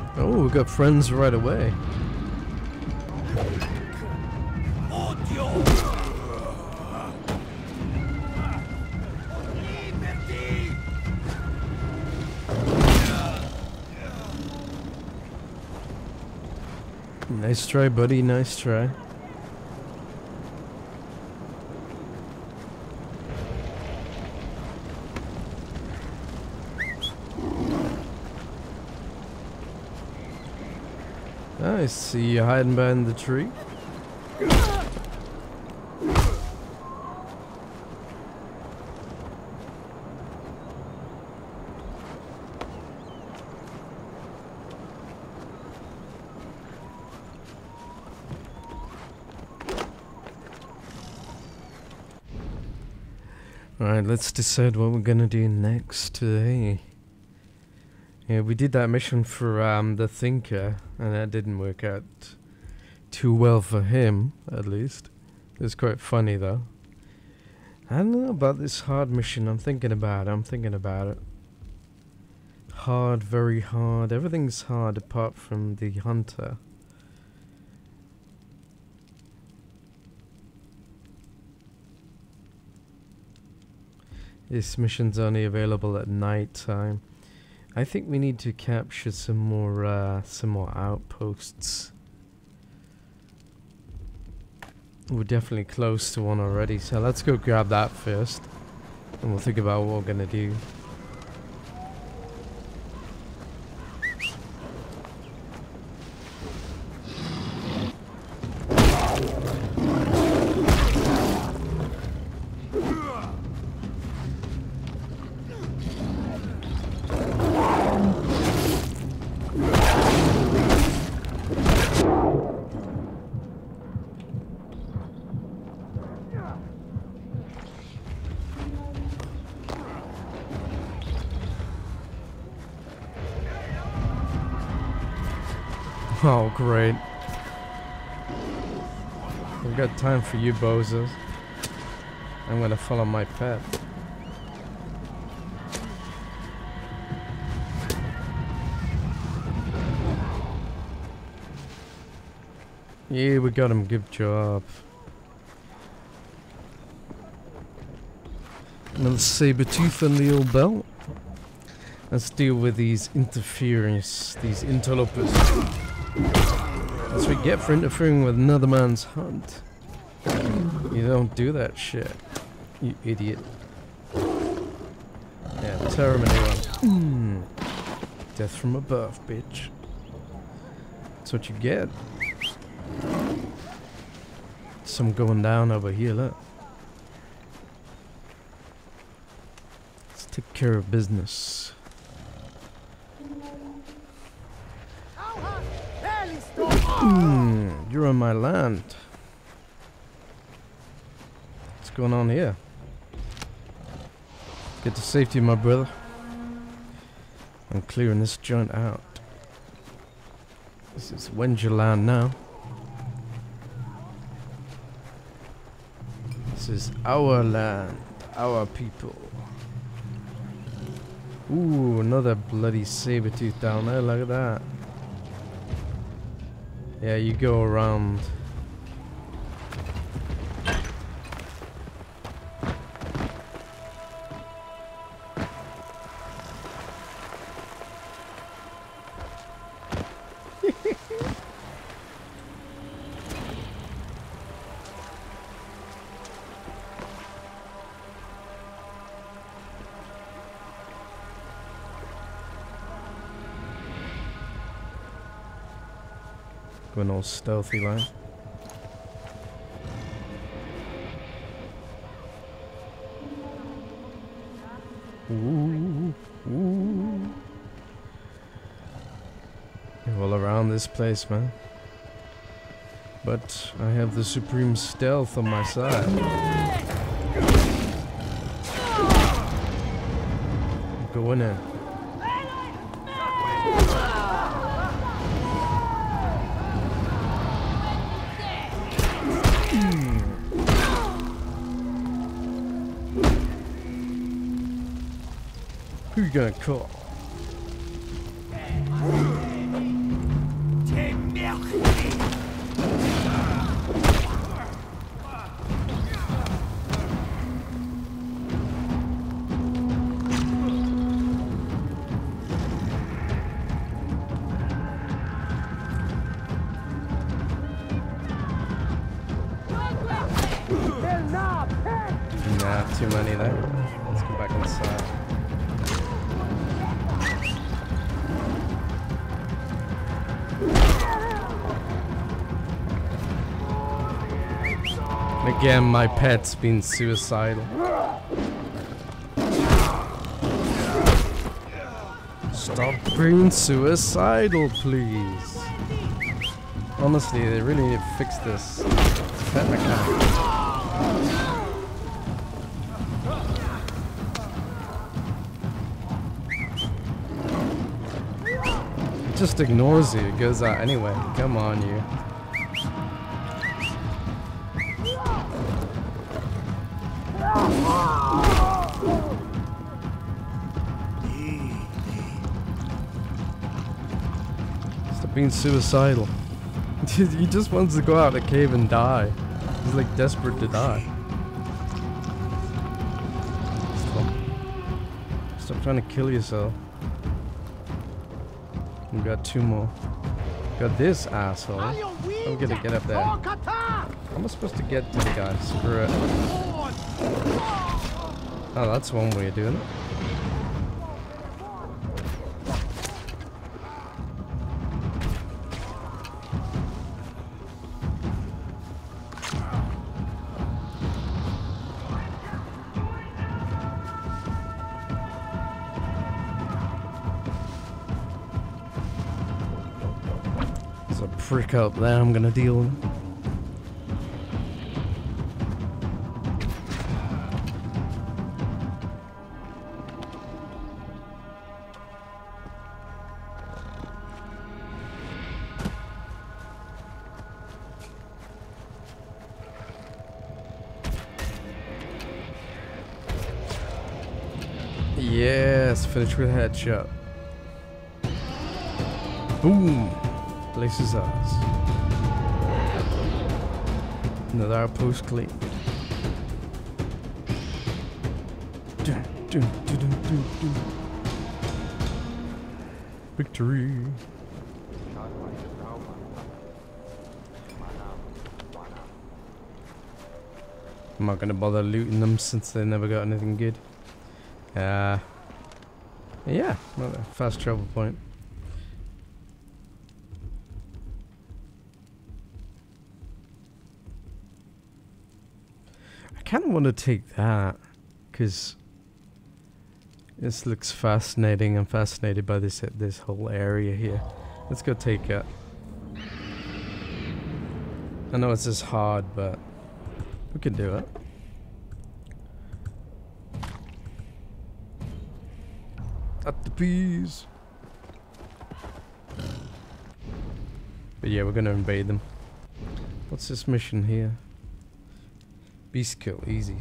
Oh, we got friends right away. Nice try, buddy. Nice try. I see you hiding behind the tree. Alright, let's decide what we're gonna do next today. Yeah, we did that mission for the Thinker, and that didn't work out too well for him, at least. It was quite funny though. I don't know about this hard mission. I'm thinking about it. Hard, very hard. Everything's hard apart from the Hunter. This mission's only available at night time. I think we need to capture some more outposts. We're definitely close to one already, so let's go grab that first, and we'll think about what we're gonna do. Oh, great. We've got time for you, bozos. I'm gonna follow my pet. Yeah, we got him. Good job. Another saber tooth on the old belt. Let's deal with these interference, these interlopers. That's what we get for interfering with another man's hunt. You don't do that shit, you idiot. Yeah, tear him a new one. Death from above, bitch. That's what you get. Some going down over here, look. Let's take care of business. You're on my land. What's going on here? Get to safety, my brother. I'm clearing this joint out. This is when's your land now? This is our land, our people. Ooh, another bloody saber tooth down there. Look at that. Yeah, you go around. Going all stealthy like. Ooh, ooh. You're all around this place, man. But I have the supreme stealth on my side. Going in. Who you gonna call? too many there. Let's go back inside. Again, my pet's been suicidal. Stop being suicidal, please. Honestly, they really need to fix this pet mechanic. It just ignores you. It goes out anyway. Come on, you. Stop being suicidal. He just wants to go out of the cave and die. He's like desperate to die. Stop trying to kill yourself. We got 2 more. Got this asshole. I'm gonna get up there. How am I supposed to get to the guy? Screw it. Oh, that's one way of doing it. There's a prick up there I'm gonna deal with. Yes, finish with a headshot. Boom! Place is ours. Another outpost clean. Victory! I'm not gonna bother looting them since they never got anything good. Yeah, another fast travel point. I kind of want to take that because this looks fascinating. I'm fascinated by this whole area here. Let's go take it. I know it's just hard, but we can do it. At the peas. But yeah, we're gonna invade them. What's this mission here? Beast kill, easy.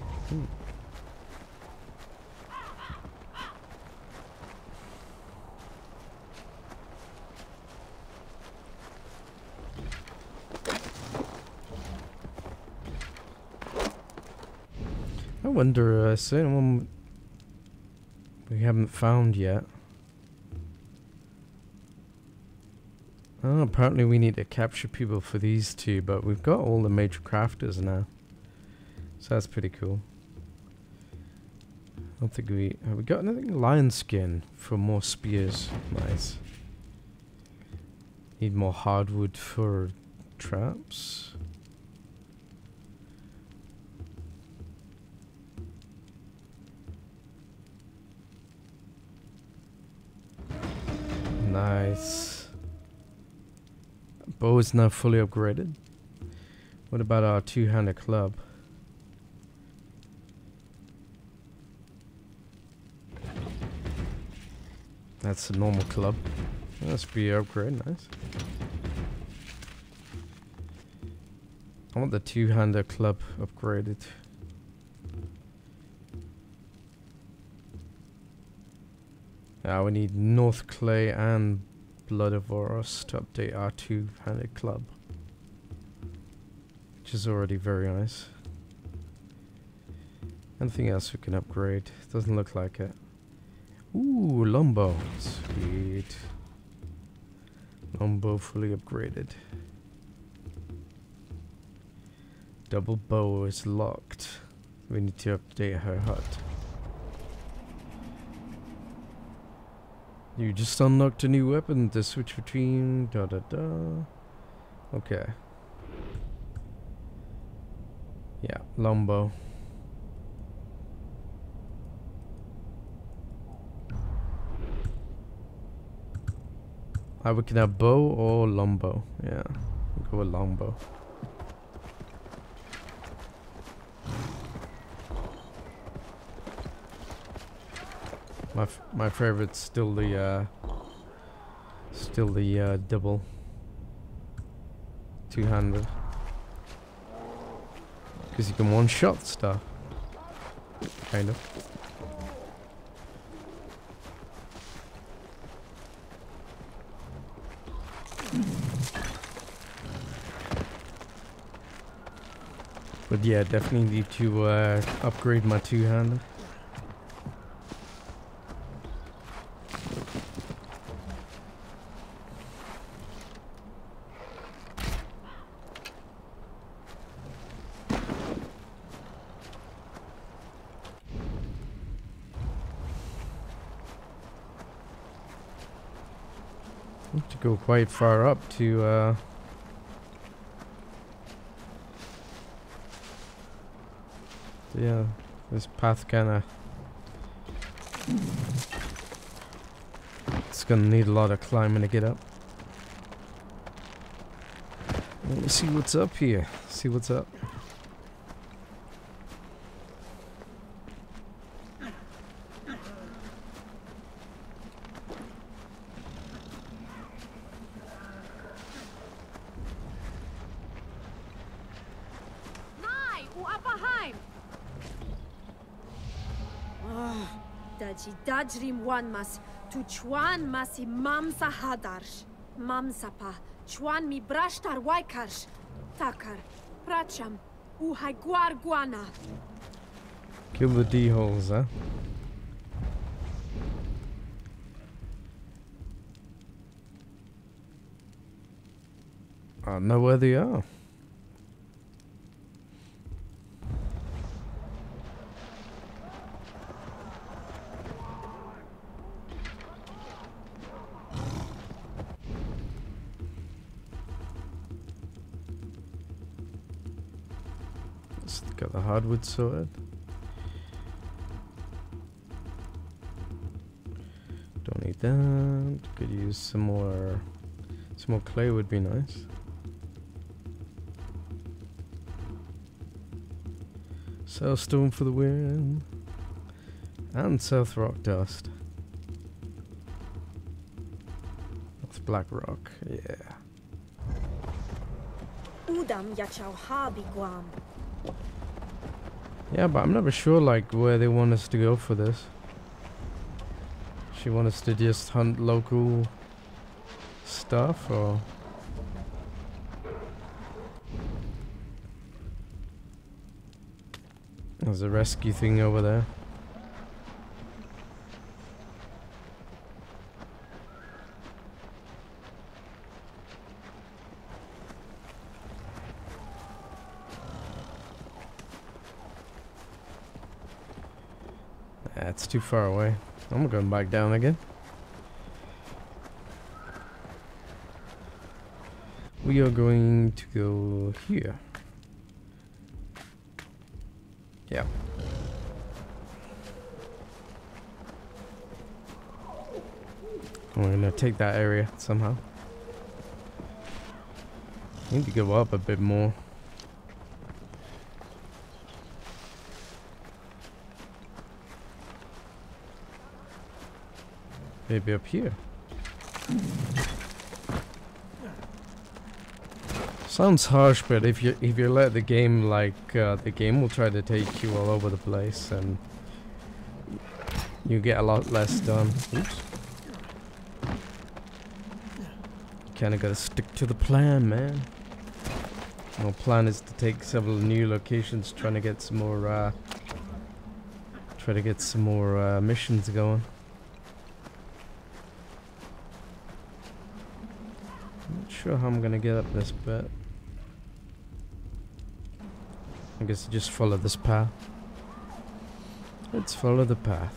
I wonder, is there anyone we haven't found yet? Oh, apparently we need to capture people for these 2, but we've got all the major crafters now. So that's pretty cool. I don't think have we got anything? Lion skin for more spears. Nice. Need more hardwood for traps. Nice. Bow is now fully upgraded. What about our 2-handed club? That's a normal club. That's be upgrade, nice. I want the 2-handed club upgraded. We need North Clay and Blood of Oros to update our 2-handed club, which is already very nice. Anything else we can upgrade? Doesn't look like it. Ooh, longbow. Sweet. Longbow fully upgraded. Double bow is locked. We need to update her hut. You just unlocked a new weapon to switch between da da da. Okay. Yeah, longbow. We can have bow or longbow. Yeah, we'll go with longbow. My favorite's still the double two-handed, because you can one-shot stuff, kind of. But yeah, definitely need to upgrade my two-handed. To go quite far up to yeah, this path kinda, it's gonna need a lot of climbing to get up. Let me see what's up here. See what's up. Dajrim wan mas tu chwan masi mamsa hadarsh mamsapa chwan mi brashtar waikarsh takar pracham uhaiguar guana. Kill the D-holes, huh? I don't know where they are. Got the hardwood sorted. Don't need that. Could use some more clay would be nice. Sailstone for the win. And South Rock dust. That's Black Rock, yeah. Udam yachau habi guam. Yeah, but I'm never sure like where they want us to go for this. She want us to just hunt local stuff, or there's a rescue thing over there. It's too far away. I'm going back down again. We are going to go here. Yeah. We're gonna take that area somehow. Need to go up a bit more. Maybe up here. Sounds harsh, but if you let the game the game will try to take you all over the place, and you get a lot less done. Oops. Kind of gotta stick to the plan, man. My plan is to take several new locations, trying to get some more missions going. Not sure how I'm gonna get up this bit. I guess just follow this path. Let's follow the path.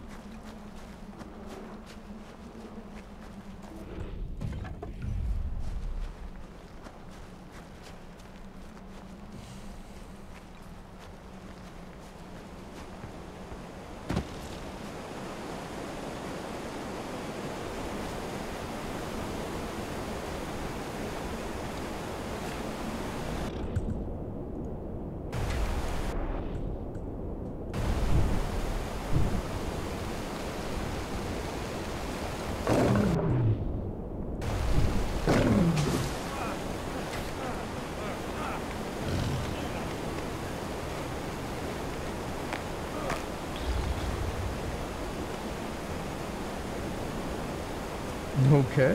Okay.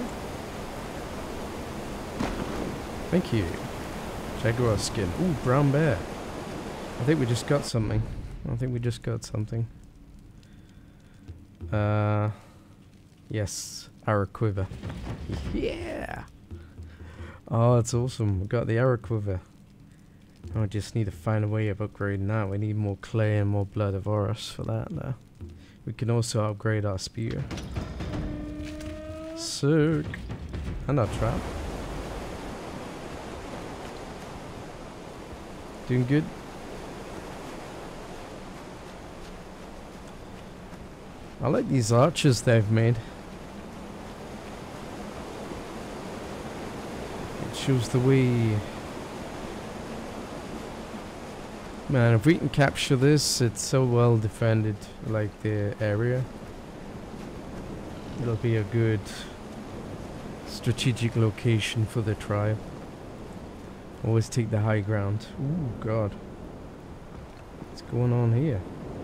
Thank you. Jaguar skin. Ooh, brown bear. I think we just got something. Yes. Arrow quiver. Yeah! Oh, that's awesome. We got the arrow quiver. Oh, I just need to find a way of upgrading that. We need more clay and more blood of Horus for that now. We can also upgrade our spear. Sick. And our trap. Doing good. I like these arches they've made. It shows the way. Man, if we can capture this, it's so well defended, like the area. It'll be a good strategic location for the tribe. Always take the high ground. Ooh, God. What's going on here?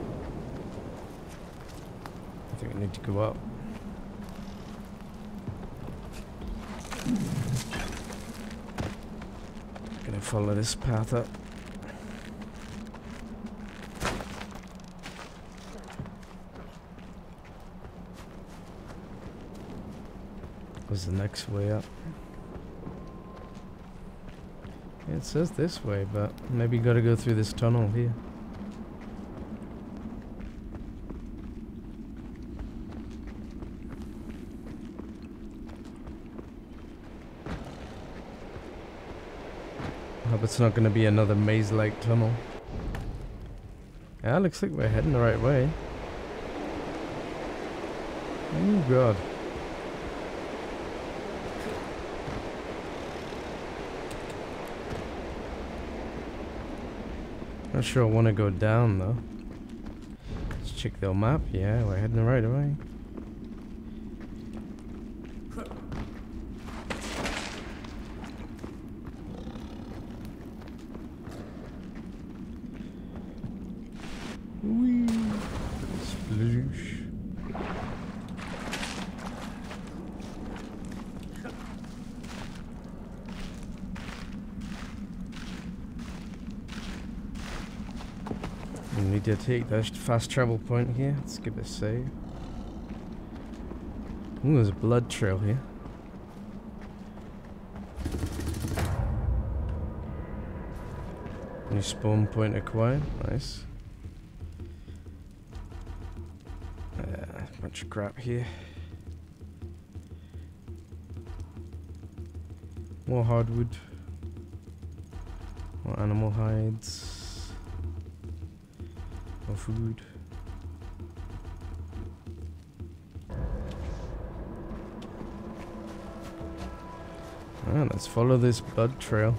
I think I need to go up. Gonna follow this path up. Was the next way up? Yeah, it says this way, but maybe you gotta go through this tunnel here. I hope it's not gonna be another maze-like tunnel. Yeah, looks like we're heading the right way. Oh God. Not sure I want to go down though. Let's check the map. Yeah, we're heading the right way. Whee! Sploosh. We need to take that fast travel point here. Let's give it a save. Ooh, there's a blood trail here. New spawn point acquired. Nice. Bunch of crap here. More hardwood. More animal hides. More food. Alright, let's follow this blood trail.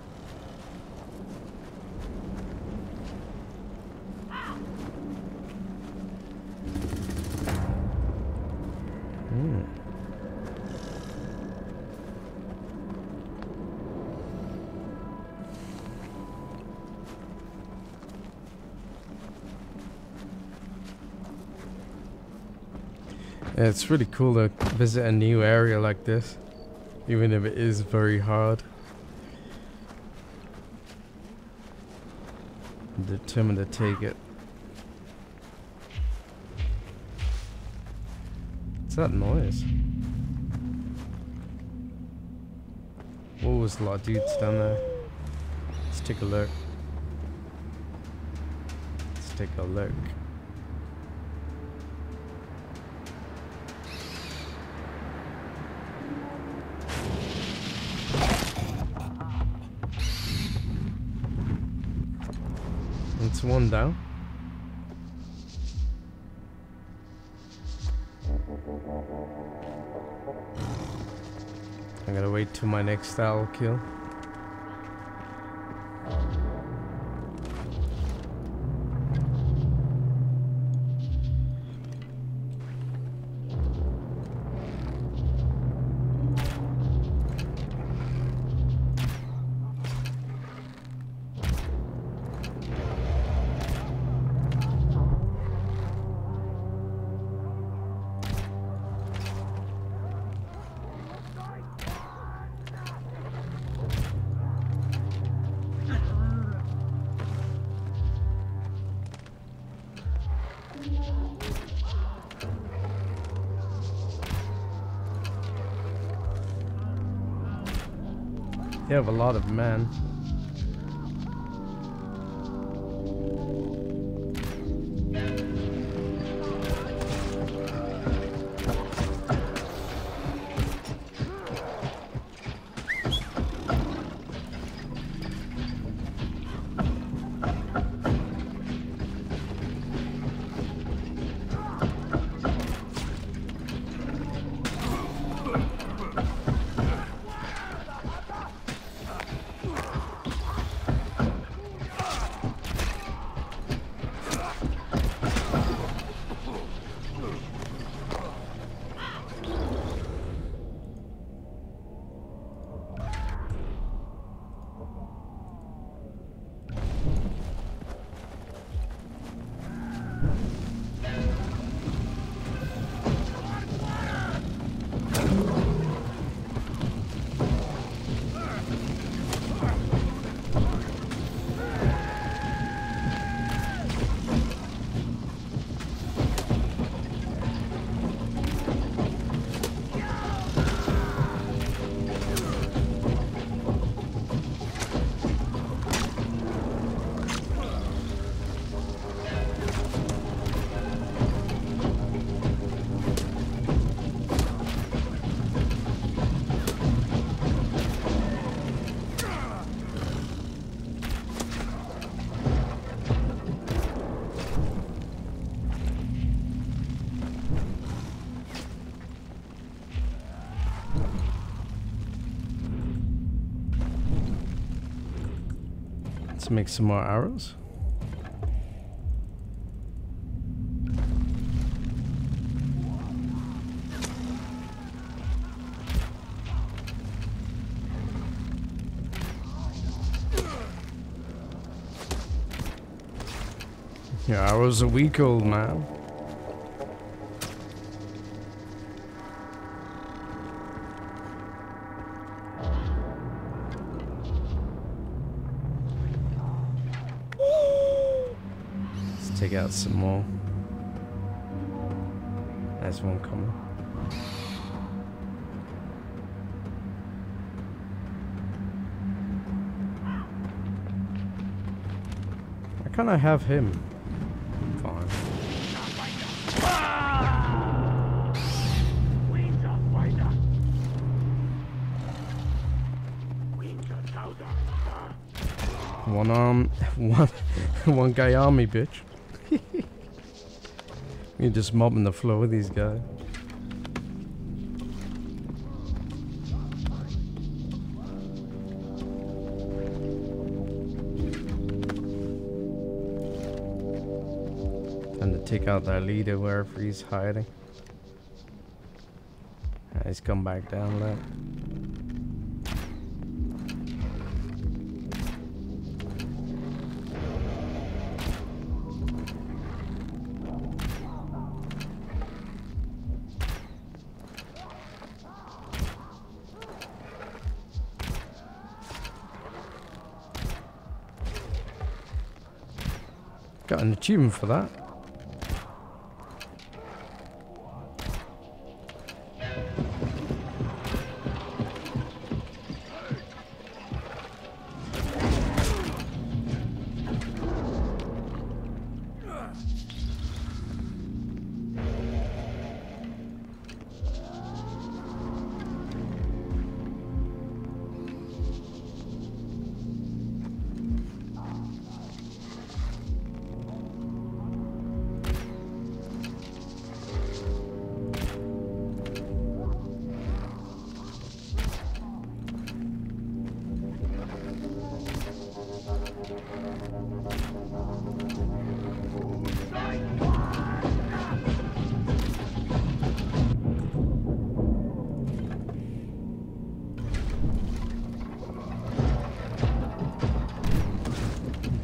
Yeah, it's really cool to visit a new area like this, even if it is very hard. I'm determined to take it. What's that noise? Whoa, there's a lot of dudes down there. Let's take a look. Let's take a look. That's one down. I gotta wait till my next owl kill. You have a lot of men. Let's make some more arrows. Your arrows are weak, old man. Take out some more. There's one coming. Why can't I have him? Fine. One arm, one guy army, bitch. You're just mopping the floor with these guys. Time to take out that leader wherever he's hiding. He's come back down there. Got an achievement for that.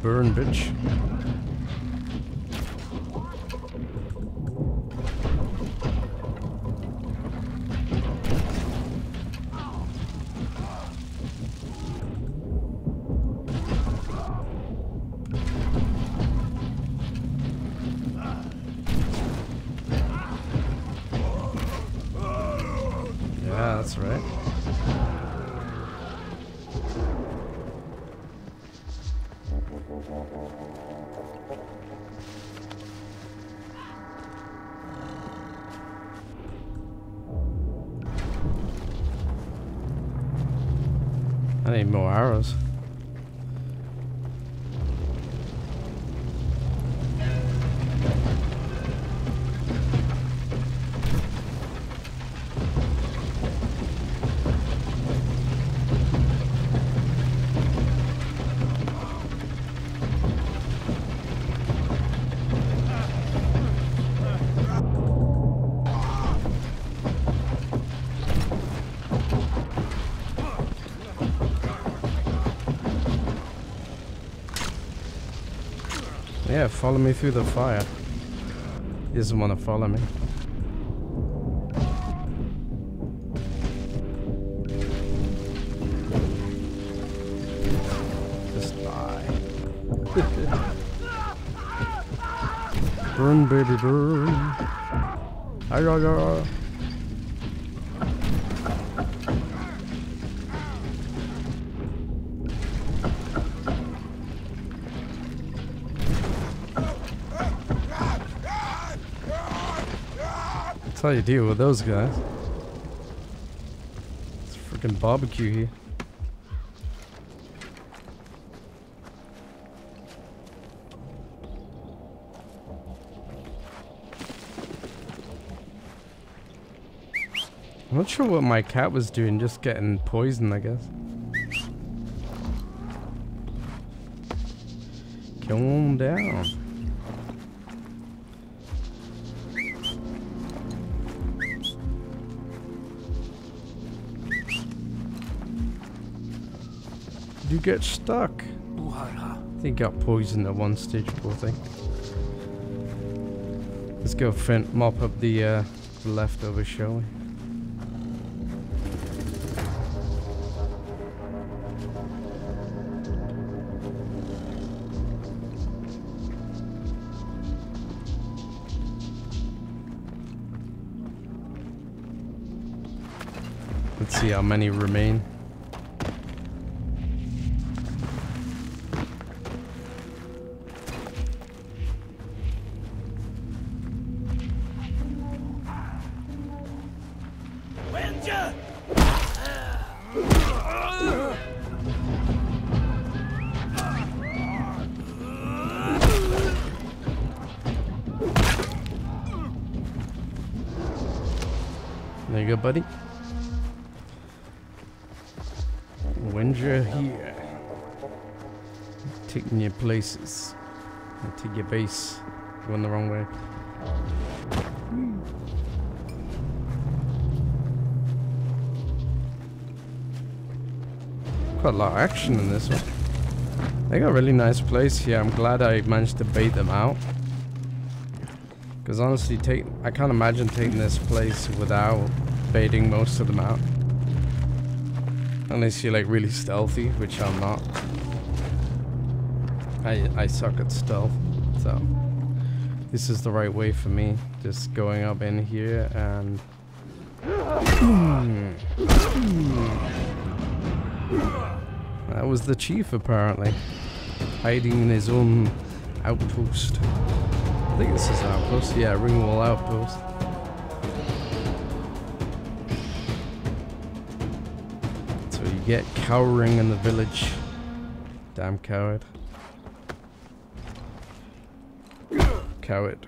burn, bitch. Yeah, that's right. I need more arrows. Yeah, follow me through the fire. He doesn't want to follow me. Just die. Burn, baby, burn. Ay. That's how you deal with those guys. It's a freaking barbecue here. I'm not sure what my cat was doing, just getting poisoned, I guess. Calm down. You get stuck. I think he got poisoned at one stage, poor thing. Let's go mop up the leftovers, shall we? Let's see how many remain. There you go, buddy. When you're here, taking your places, and take your base. Going the wrong way. Quite a lot of action in this one. They got a really nice place here. I'm glad I managed to bait them out. Because honestly, I can't imagine taking this place without baiting most of them out. Unless you're like really stealthy, which I'm not. I suck at stealth, so this is the right way for me. Just going up in here and that was the chief apparently, hiding in his own outpost. I think this is an outpost. Yeah, ring wall outpost. So you get cowering in the village. Damn coward. Coward.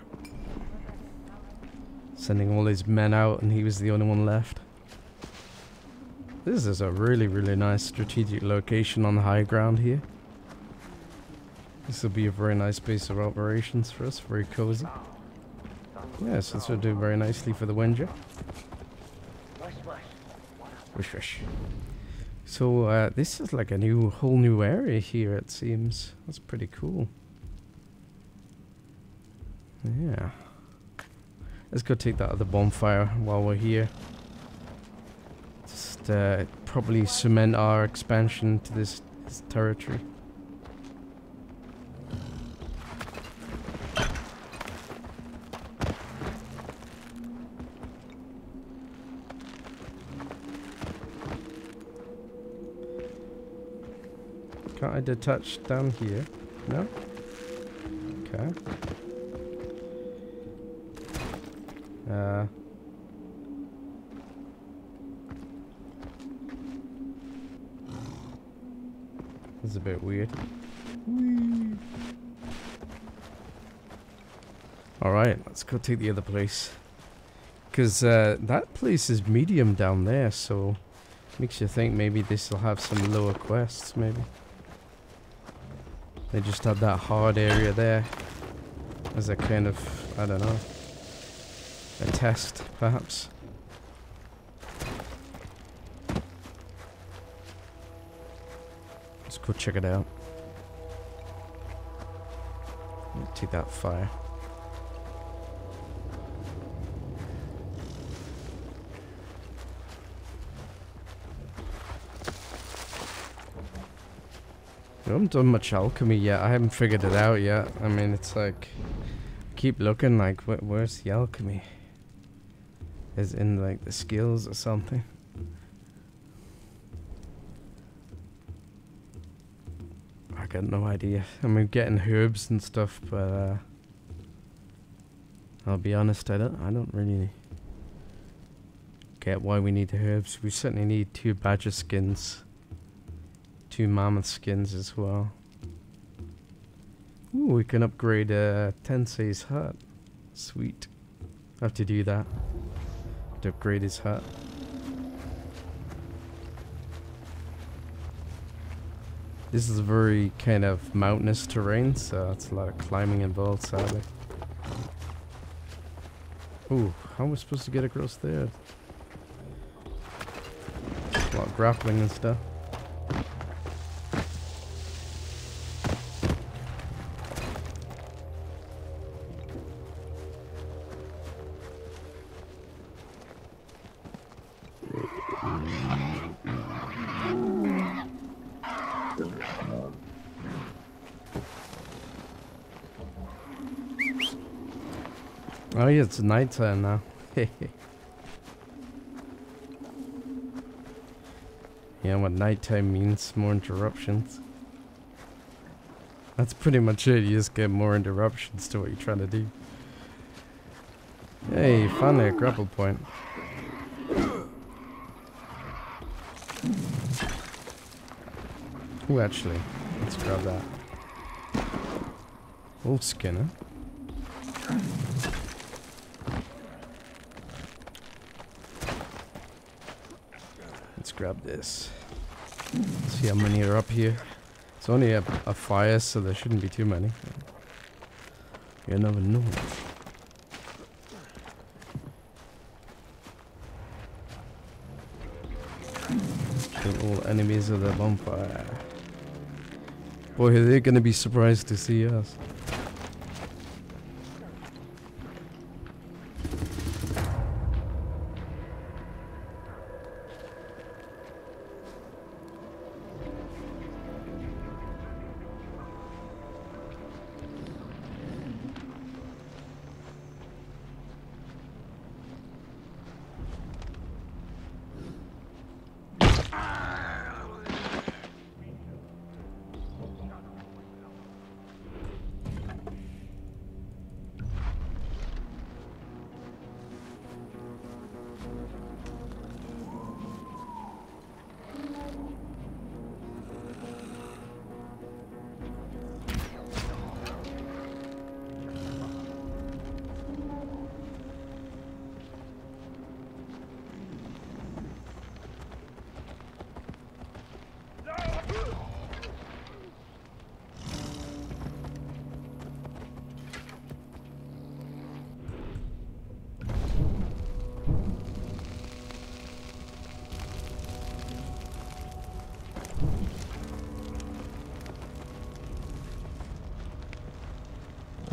Sending all his men out and he was the only one left. This is a really, really nice strategic location on the high ground here. This will be a very nice base of operations for us, very cozy. Yes, this will do very nicely for the Winger. Wish, wish. So this is like a whole new area here, it seems. That's pretty cool. Yeah. Let's go take that other bonfire while we're here. Just probably cement our expansion to this territory. Can't I detach down here? No? Okay. This is a bit weird. Alright, let's go take the other place. Because that place is medium down there, so makes you think maybe this will have some lower quests, maybe. They just had that hard area there as a kind of, I don't know, a test, perhaps. Let's go check it out. Take that fire. I haven't done much alchemy yet. I haven't figured it out yet. I mean, it's like, keep looking like, where's the alchemy? Is in like the skills or something? I got no idea. I mean, getting herbs and stuff, but I'll be honest, I don't really get why we need the herbs. We certainly need 2 badger skins. 2 mammoth skins as well. Ooh, we can upgrade Tensei's hut. Sweet. I have to do that. To upgrade his hut. This is a very kind of mountainous terrain, so it's a lot of climbing involved, sadly. Ooh, how am I supposed to get across there? A lot of grappling and stuff. Oh yeah, it's nighttime now. Yeah, what nighttime means, more interruptions. That's pretty much it, you just get more interruptions to what you're trying to do. Hey, finally a grapple point. Ooh, actually, let's grab that. Old skinner. Let's grab this. See how many are up here. It's only a fire, so there shouldn't be too many. You never know. Kill all enemies of the bonfire. Boy, they're gonna be surprised to see us.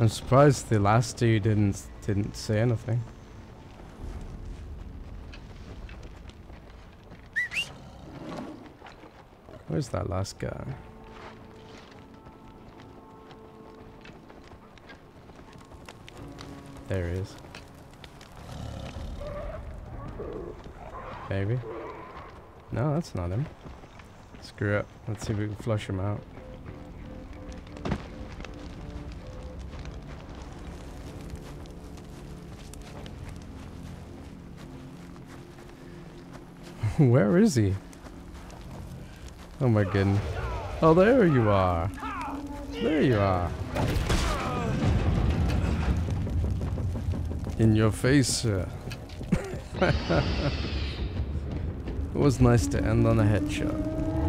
I'm surprised the last dude didn't say anything. Where's that last guy? There he is. Maybe. No, that's not him. Screw it. Let's see if we can flush him out. Where is he? Oh my goodness. Oh, there you are. There you are. In your face, sir. It was nice to end on a headshot.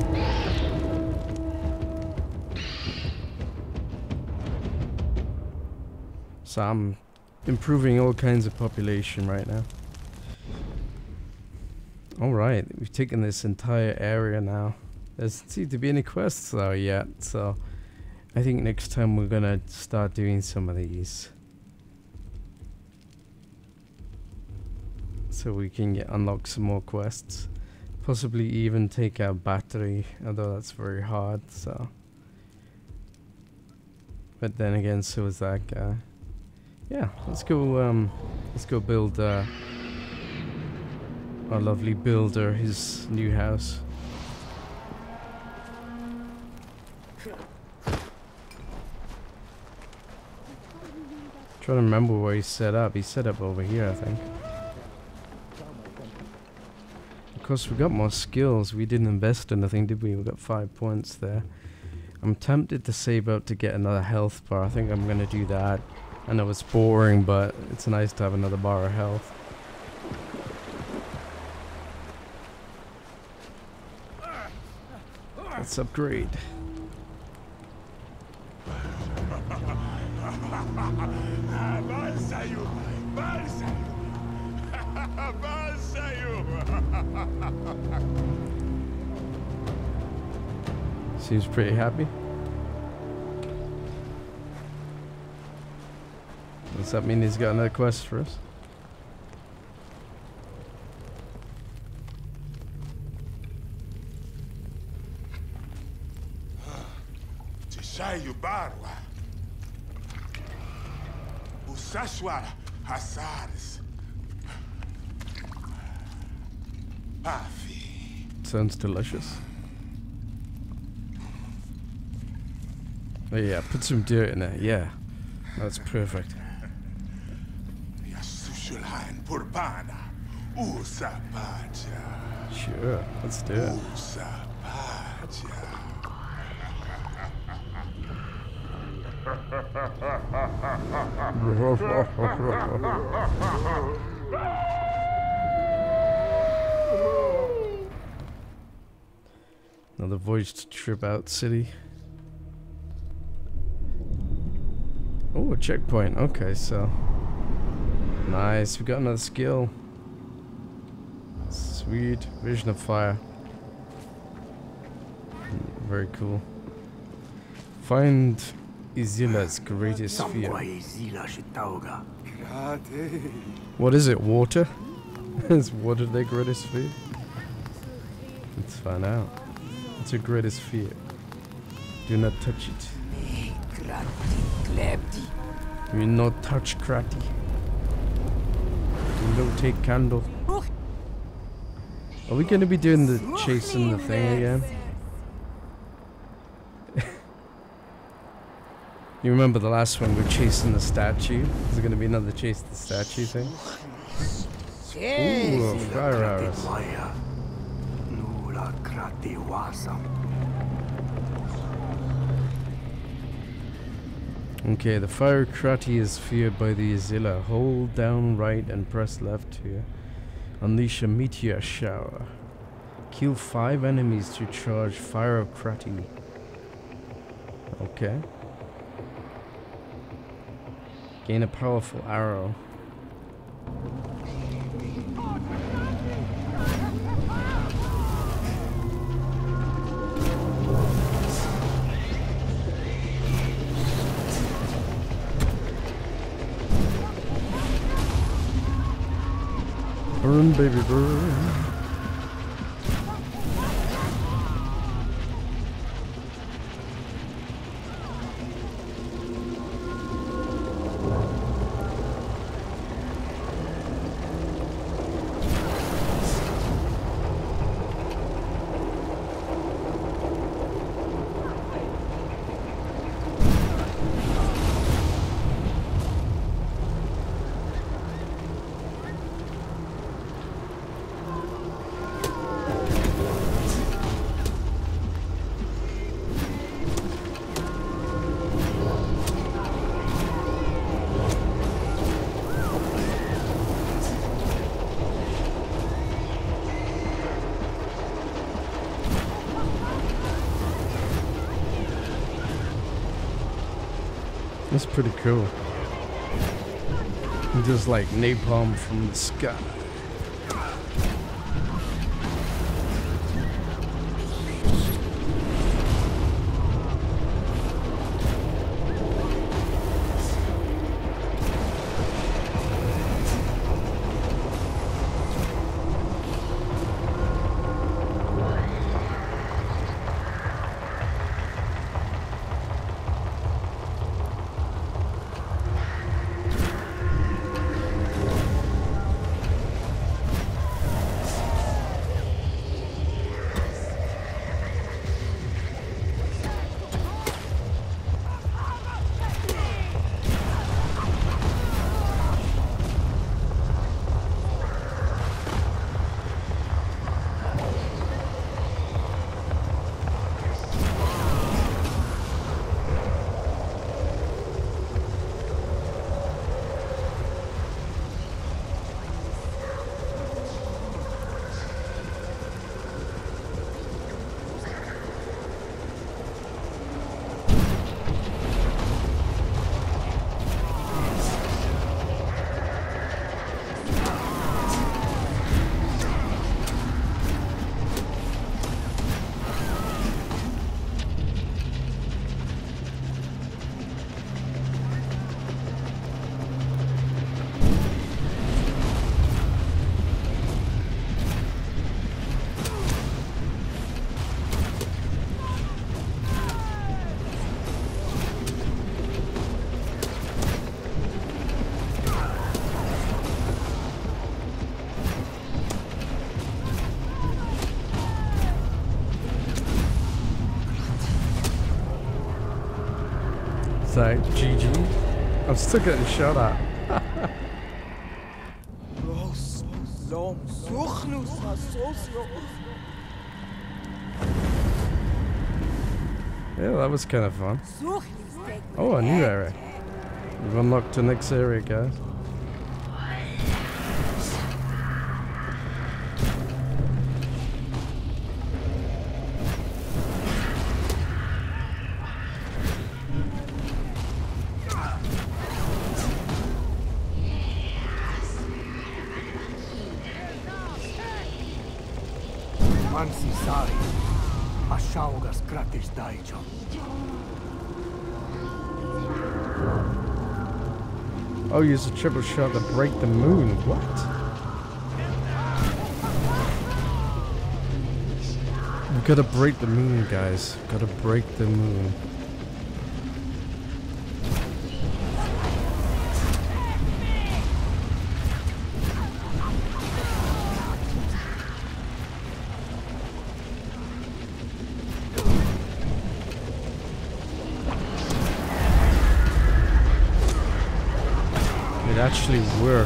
So I'm improving all kinds of population right now. Alright, we've taken this entire area now. There doesn't seem to be any quests though yet, so I think next time we're gonna start doing some of these. So we can unlock some more quests. Possibly even take out battery, although that's very hard, so. But then again, so is that guy. Yeah, let's go build our lovely builder his new house. Trying to remember where he's set up. He's set up over here, I think. Of course, we got more skills. We didn't invest in anything, did we? We got 5 points there. I'm tempted to save up to get another health bar. I think I'm gonna do that. I know it's boring, but it's nice to have another bar of health. Let's upgrade. Seems pretty happy. Does that mean he's got another quest for us? Sounds delicious. Oh yeah, put some dirt in it. Yeah, that's perfect. Sure, let's do it. Another voyage to trip out city. Oh, a checkpoint. Okay, so nice. We got another skill. Sweet. Vision of fire. Very cool. Find Izila's greatest fear. What is it? Water? Is water their greatest fear? Let's find out. What's your greatest fear? Do not touch it. You will not touch Krati. Do not take candle. Are we gonna be doing the chasing the thing again? You remember the last one, we're chasing the statue? Is there gonna be another chase the statue thing? Ooh, fire arrows. Okay, the Fire of Krati is feared by the Azila. Hold down right and press left here. Unleash a meteor shower. Kill 5 enemies to charge Fire of Krati. Okay. Gain a powerful arrow. Burn, baby, burn. That's pretty cool. Just like napalm from the sky. So, GG. I'm still getting shot at. Yeah, that was kind of fun. Oh, a new area. We've unlocked the next area, guys. Oh, use a triple shot to break the moon. What? We gotta break the moon, guys. Gotta break the moon. It actually worked.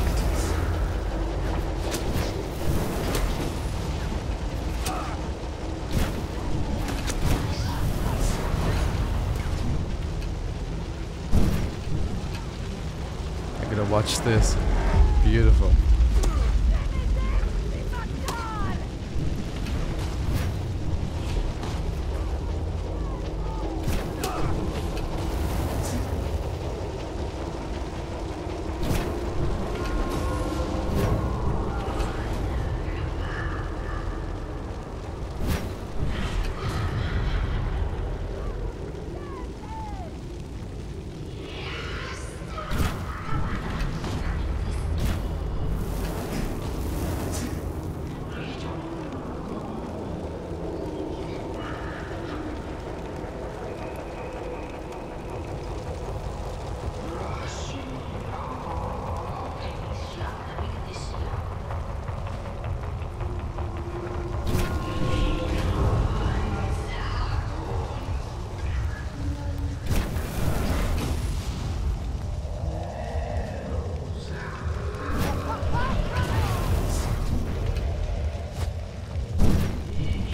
I gotta watch this. Beautiful.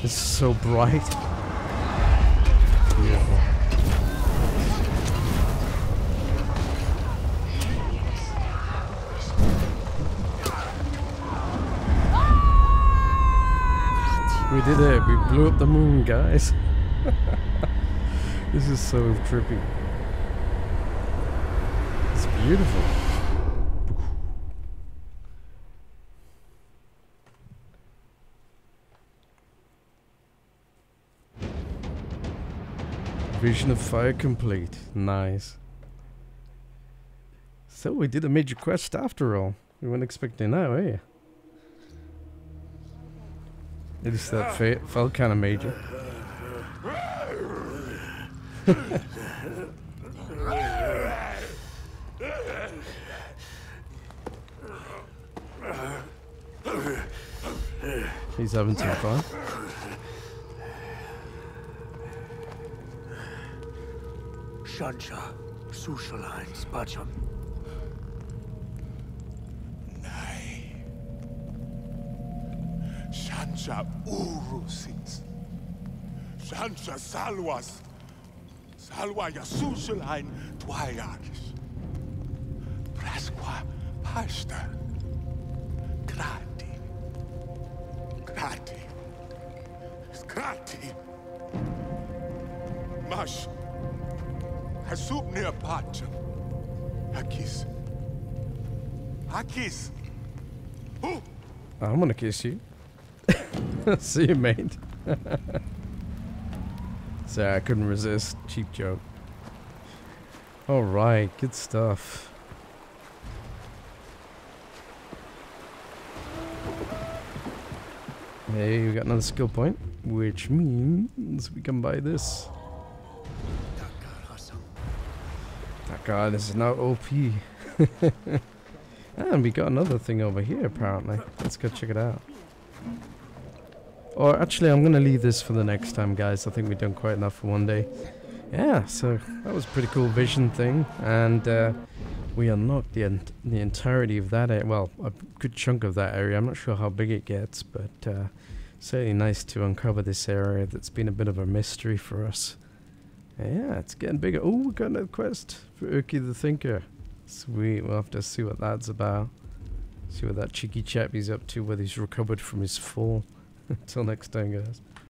It's so bright. Beautiful. We did it. We blew up the moon, guys. This is so trippy. It's beautiful. Vision of Fire complete. Nice. So we did a major quest after all. We weren't expecting that, were you? At least that felt kind of major. He's having some fun. Shansha, Sushaline, Spacham. Nay. Shansha Urusis. Shansha Salwas. Salwa Yasushaline Twayakis. Prasqua Pasta. Krati. Krati. Krati. Mash. Hasub near Pacham. Hakis. Hakis. Who? I'm gonna kiss you. See you, mate. Sorry, I couldn't resist. Cheap joke. Alright, good stuff. Hey, we got another skill point, which means we can buy this. God, this is now OP. And we got another thing over here, apparently. Let's go check it out. Or actually, I'm going to leave this for the next time, guys. I think we've done quite enough for one day. Yeah, so that was a pretty cool vision thing. And we unlocked the entirety of that area. Well, a good chunk of that area. I'm not sure how big it gets, but certainly nice to uncover this area that's been a bit of a mystery for us. Yeah, it's getting bigger. Oh, we got another quest for Urki the Thinker. Sweet, we'll have to see what that's about. See what that cheeky chap is up to, whether he's recovered from his fall. Until next time, guys.